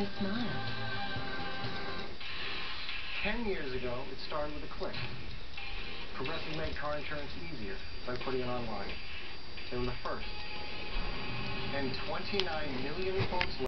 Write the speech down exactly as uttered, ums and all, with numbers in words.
a smile. Ten years ago, it started with a click. Progressive made car insurance easier by putting it online. They were the first. And twenty-nine million folks